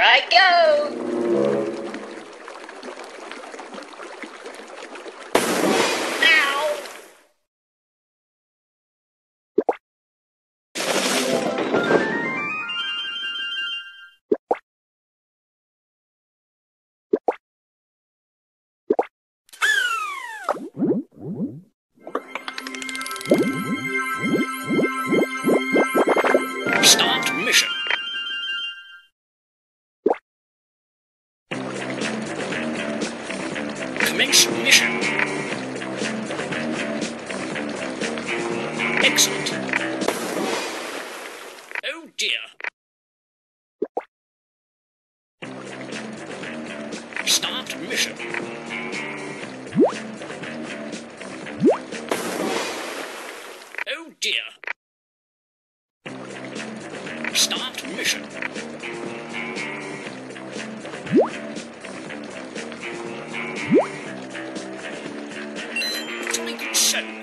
I go! Ow! Start mission. Commence mission. Excellent. Oh dear. Start mission. Oh dear. Start mission. Take it so.